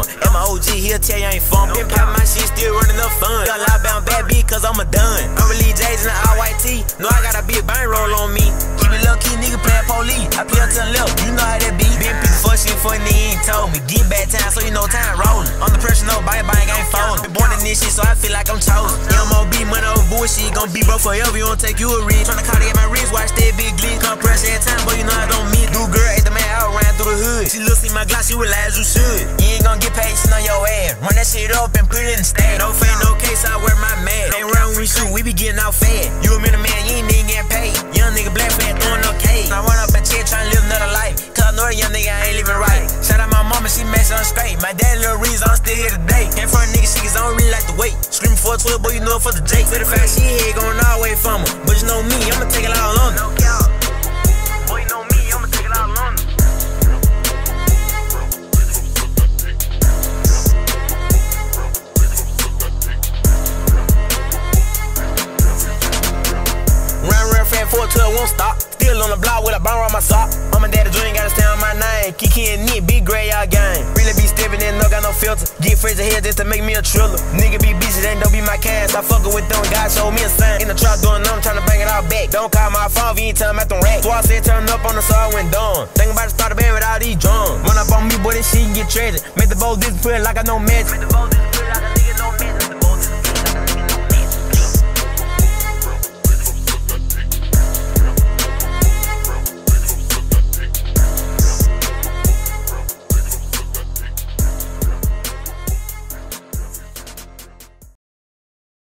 And my OG, he'll tell you I ain't fun. Been poppin' my shit, still running up fun. Got a lot bound bad beat, cause I'm a done. I'm really J's in the IYT. Know I got a big bang roll on me. Keep it low key, nigga playin' police. I play up to the left, you know how that be. Been people for shit for nigga ain't told me. Get back time, so you know time rollin'. Under pressure, no bang ain't foldin'. Been born in this shit, so I feel like I'm chosen. MOB, money over bullshit. Gon' be broke forever, you don't take you a read. Tryna call to get my wrist, watch that big glitch. Come pressure every time, but you know I don't mean. Do girl, ate the man out, ran through the hood. She look see my glass, you realize you should. You ain't gon' get paid, shit on your ass. Run that shit up and put it in the stand. No fame, no case, I wear my mask. Ain't round when we shoot, we be getting out fast. You a minute man, you ain't even getting paid. Young nigga black fat throwing no cake. I run up a check tryna live another life. Cause I know the young nigga I ain't living right. Shout out my mama, she made something straight. My dad little reason I'm still here today. Came from a nigga shit, I don't really like to wait. Screaming for a 12, boy, you know it for the Jake. For the fact she here going all the way from her. But you know me, I'ma take it all on her. Boy, you know me, I'ma take it all on her. Round fat 412 won't stop. Still on the block with a bomb around my sock. Mama daddy dream gotta stay on my name. Kiki and Nick, big gray y'all gang. Really be stepping in, no got no filter. Get fresh ahead just to make me a triller. Nigga be bitches, ain't don't be my cast. I fuckin' with them, God showed me a sign. In the trap doing nothing, tryna bang it all back. Don't call my phone if you ain't tellin' about them racks. So I said turn up on the side when done. Think about to start a band with all these drums. Run up on me, boy, this shit can get tragic. Make the bowl disappear like I know magic.